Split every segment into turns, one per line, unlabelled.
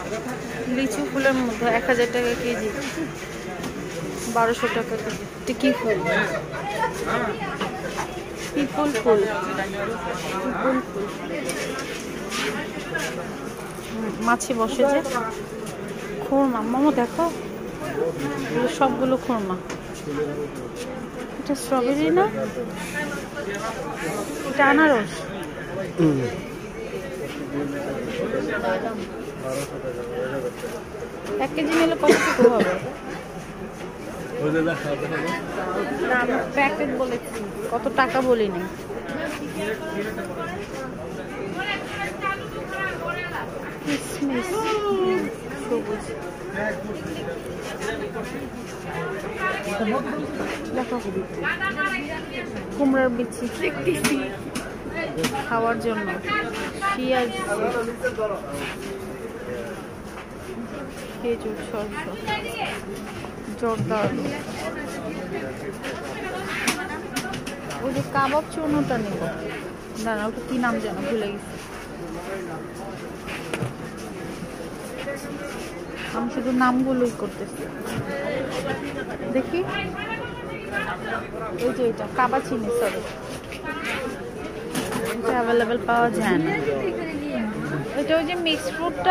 লিচু ফুলের মধ্যে 1000 টাকা কেজি, 1200 টাকা কেজি। এটা কি ফুল? পিপল ফুল। পিপল ফুল। মাছি বসে যে। খুরমা মামা দেখো, সবগুলো খুরমা। এটা স্ট্রবেরি না, এটা আনারস। 1 কেজি নিলে কতটুকু হবে? প্যাকেট বলেছি, কত টাকা বলিনি। কিসমিস সবুজ। দেখো কুমড়ার বিচি খাওয়ার জন্য, পেঁয়াজ, খেজুর, সরষ, জর্দা। ওই যে কাবাব চূর্ণটা নেব, দাঁড়া ওটা কি নাম যেন ভুলে গেছি। আমি শুধু নামগুলোই করতেছি। দেখি এই যে এটা কাবা চিনি, সরি এটা অ্যাভেলেবেল পাওয়া যায় না। এটা ওই যে মিক্সড ফ্রুটটা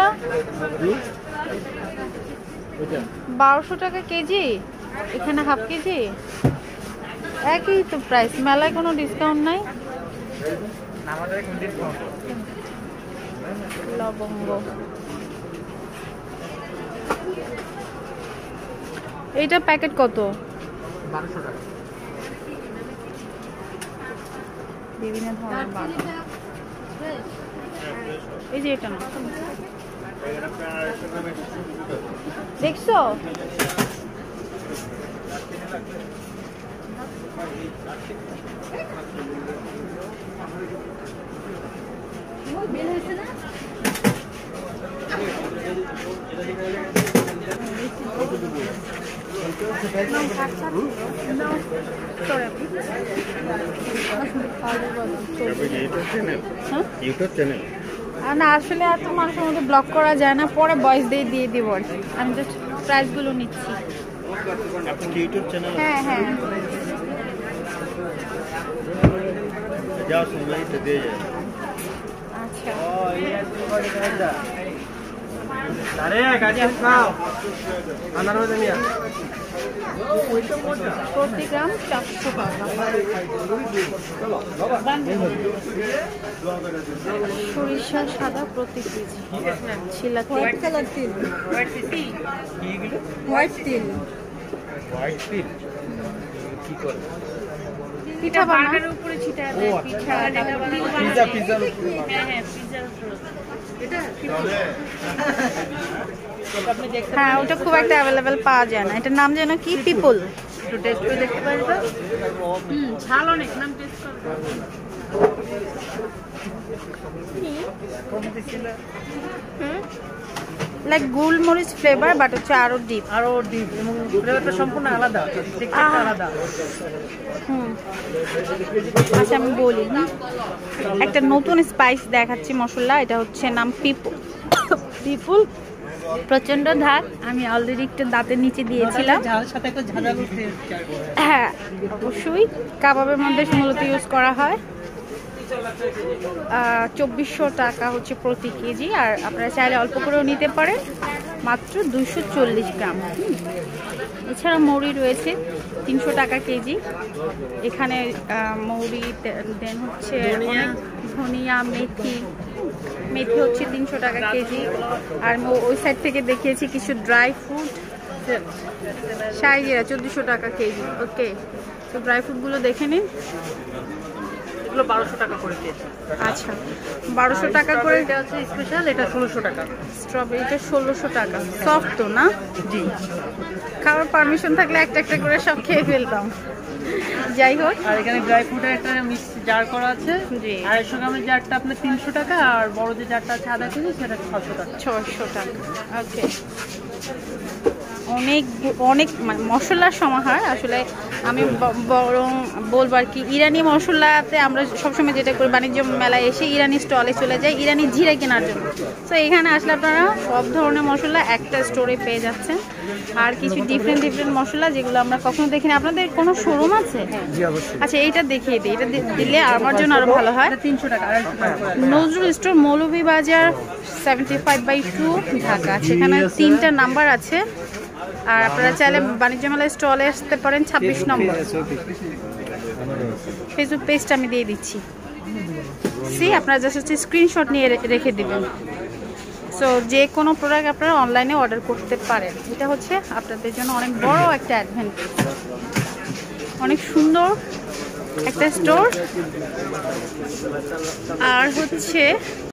1200 টাকা কেজি, এখানে হাফ কেজি একই তো প্রাইস। মেলায় কোনো ডিসকাউন্ট নাই? লবঙ্গ এইটা প্যাকেট কত?
1200 টাকা।
বিভিন্ন ধরনের বাদাম। এই যে এটা না, দেখছো? না আসলে এত মানুষের মধ্যে ব্লক করা যায় না, পরে ভয়েস দিয়ে দিব আর কি। আমি জাস্ট প্রাইসগুলো নিচ্ছি। হ্যাঁ হ্যাঁ আচ্ছা। প্রতি গ্রাম 400 টাকা। সরিষা সাদা প্রতি কেজি। ছিলা হোয়াইট কালার তিল, হোয়াইট তিল কি করে? পিঠা বানানোর উপরে ছিটা দেয়। পিঠা পিজার উপরে। হ্যাঁ হ্যাঁ পিজার উপরে। হ্যাঁ ওটা খুব একটা অ্যাভেলেবেল পাওয়া যায় না। এটার নাম যেন কি? পিপল। একটু টেস্ট করে দেখতে পারি তো? ঝাল অনেক, নাম টেস্ট করো। লাইক গোলমরিচ ফ্লেভার, বাট হচ্ছে আরো ডিপ
এবং ফ্লেভারটা সম্পূর্ণ আলাদা, টেক্সচারটা আলাদা।
আচ্ছা আমি বলি, একটা নতুন স্পাইস দেখাচ্ছি মশলা। এটা হচ্ছে নাম পিপল। পিপল প্রচন্ড ঝাল, আমি অলরেডি একটু দাঁতের নিচে দিয়েছিলাম। হ্যাঁ অবশ্যই কাবাবের মধ্যে মূলত ইউজ করা হয়। 2400 টাকা হচ্ছে প্রতি কেজি। আর আপনারা চাইলে অল্প করেও নিতে পারেন, মাত্র 240 গ্রাম। এছাড়া মৌরি রয়েছে 300 টাকা কেজি। এখানে মৌরি দেন হচ্ছে ধনিয়া, মেথি হচ্ছে 300 টাকা কেজি। আর ওই সাইড থেকে দেখিয়েছি কিছু ড্রাই ফ্রুট, শাইজিরা 1400 টাকা কেজি। ওকে, তো ড্রাই ফ্রুটগুলো দেখে নিন।
1200 টাকা করে কেজি।
আচ্ছা 1200 টাকা করে।
এটা হচ্ছে স্পেশাল, এটা 1600 টাকা।
স্ট্রবেরিটা 1600 টাকা। সফট তো না?
জি।
খাওয়ার পারমিশন থাকলে একটা একটা করে সব খেয়ে ফেলতাম। যাই হোক,
আর এখানে ড্রাই ফ্রুটের একটা মিক্স জার করা আছে। জি। 250 গ্রামের জারটা আপনার 300 টাকা, আর বড় যে জারটা আছে আধা কেজি সেটা 600 টাকা।
600 টাকা। ওকে, অনেক অনেক মশলার সমাহার। আসলে আমি বরং বলবো আর কি, ইরানি মশলাতে আমরা সবসময় যেটা করি বাণিজ্য মেলায় এসে ইরানি স্টলে চলে যাই ইরানি জিরা কেনার জন্য। তো এখানে আসলে আপনারা সব ধরনের মশলা একটা স্টোরে পেয়ে যাচ্ছেন, আর কিছু ডিফারেন্ট মশলা যেগুলো আমরা কখনো দেখিনি। আপনাদের কোনো শোরুম আছে? আচ্ছা, এইটা দেখিয়ে দিই, এটা দিলে আমার জন্য আরো ভালো হয়।
300 টাকা, 250 টাকা।
নজরুল স্টোর, মৌলভীবাজার 75/2 ঢাকা। সেখানে 3টা নাম্বার আছে, আর আপনারা চাইলে বাণিজ্য মেলায় স্টলে আসতে পারেন 26 নম্বর। ফেসবুক পেজটা আমি দিয়ে দিচ্ছি, আপনারা জাস্ট হচ্ছে স্ক্রিনশট নিয়ে রেখে দিবেন। সো যে কোনো প্রোডাক্ট আপনারা অনলাইনে অর্ডার করতে পারেন। এটা হচ্ছে আপনাদের জন্য অনেক বড় একটা অ্যাডভান্টেজ। অনেক সুন্দর একটা স্টোর, আর হচ্ছে